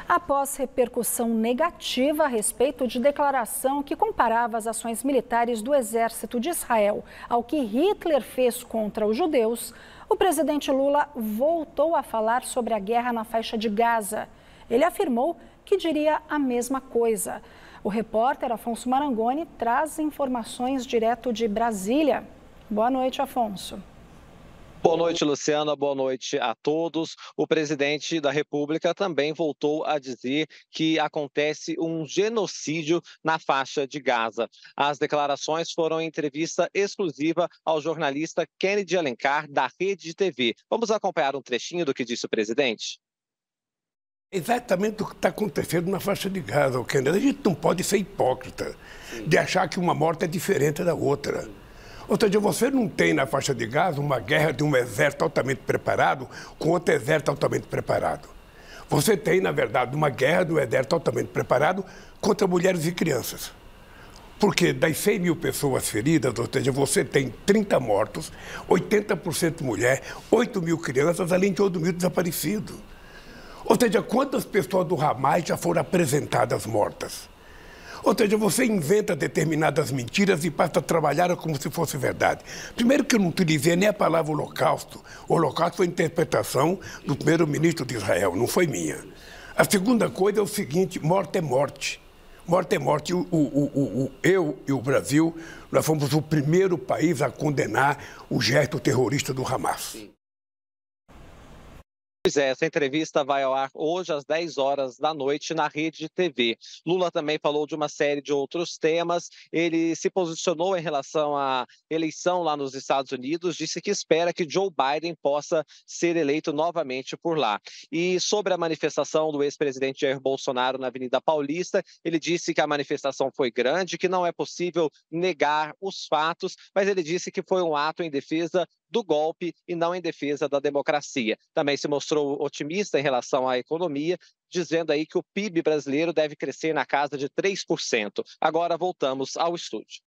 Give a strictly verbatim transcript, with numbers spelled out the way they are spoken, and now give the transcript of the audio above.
após repercussão negativa a respeito de declaração que comparava as ações militares do exército de Israel ao que Hitler fez contra os judeus, o presidente Lula voltou a falar sobre a guerra na faixa de Gaza. Ele afirmou que diria a mesma coisa. O repórter Afonso Marangoni traz informações direto de Brasília. Boa noite, Afonso. Boa noite, Luciana. Boa noite a todos. O presidente da República também voltou a dizer que acontece um genocídio na faixa de Gaza. As declarações foram em entrevista exclusiva ao jornalista Kennedy Alencar, da Rede T V. Vamos acompanhar um trechinho do que disse o presidente? Exatamente o que está acontecendo na faixa de Gaza, Kennedy. A gente não pode ser hipócrita de achar que uma morte é diferente da outra. Ou seja, você não tem na faixa de Gaza uma guerra de um exército altamente preparado com outro exército altamente preparado. Você tem, na verdade, uma guerra de um exército altamente preparado contra mulheres e crianças. Porque das cem mil pessoas feridas, ou seja, você tem trinta mortos, oitenta por cento mulher, oito mil crianças, além de oito mil desaparecidos. Ou seja, quantas pessoas do Hamas já foram apresentadas mortas? Ou seja, você inventa determinadas mentiras e passa a trabalhar como se fosse verdade. Primeiro que eu não utilizei nem a palavra holocausto. O holocausto foi a interpretação do primeiro-ministro de Israel, não foi minha. A segunda coisa é o seguinte, morte é morte. Morte é morte. O, o, o, o, eu e o Brasil, nós fomos o primeiro país a condenar o gesto terrorista do Hamas. Pois é, essa entrevista vai ao ar hoje às dez horas da noite na Rede T V. Lula também falou de uma série de outros temas. Ele se posicionou em relação à eleição lá nos Estados Unidos, disse que espera que Joe Biden possa ser eleito novamente por lá. E sobre a manifestação do ex-presidente Jair Bolsonaro na Avenida Paulista, ele disse que a manifestação foi grande, que não é possível negar os fatos, mas ele disse que foi um ato em defesa do golpe e não em defesa da democracia. Também se mostrou otimista em relação à economia, dizendo aí que o P I B brasileiro deve crescer na casa de três por cento. Agora voltamos ao estúdio.